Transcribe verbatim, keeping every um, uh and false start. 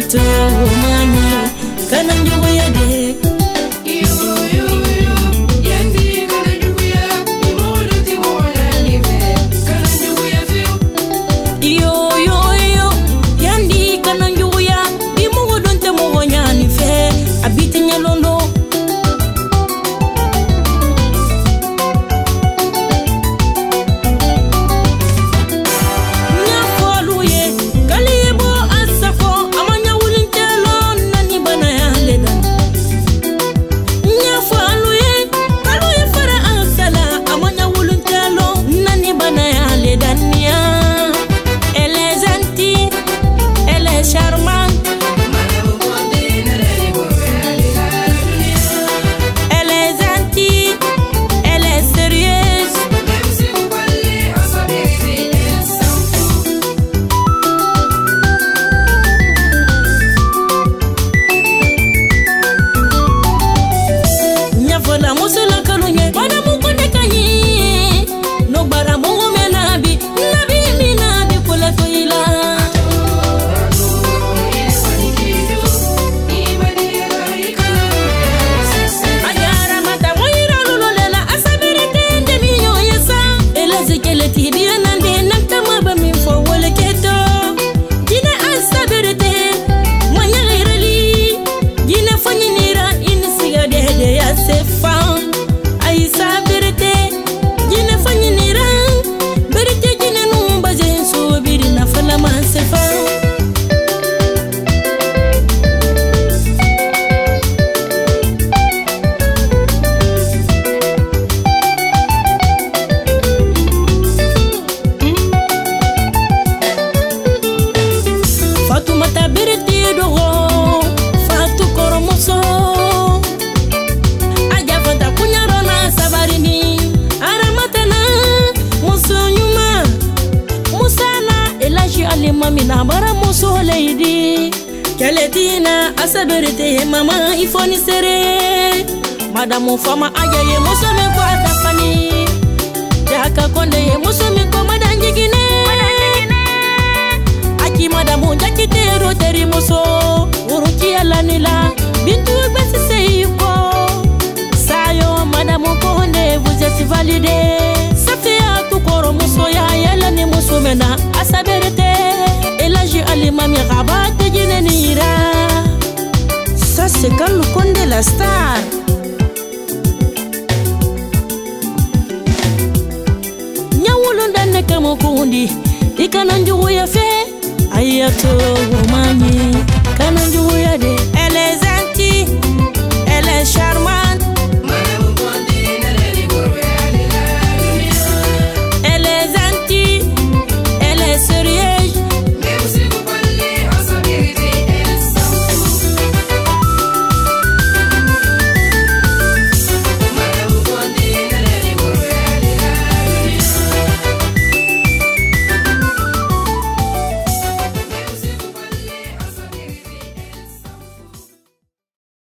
ayato mani kananjuya de Mina bara muso lady Keletina asaberete mama ifoni sere Madame fama ayaye muso me kwa tapani Jaka konde ye muso me kwa madangi gine Aki madame jaki tero teri muso Uruki alanila bintu besi seyiko Sayo madame konde vous êtes validé Safia tukoro muso ya yala ni muso mena asaberete Ça c'est quand le Conde la star. Nyawulunda neka mokundi ikananjuya fe ayato mani kananjuya de elle est gentille elle est charmante.